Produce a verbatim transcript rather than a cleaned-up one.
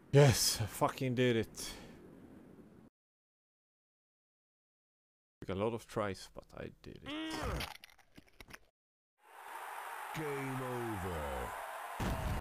Yes, I fucking did it. Took a lot of tries, but I did it. Game over.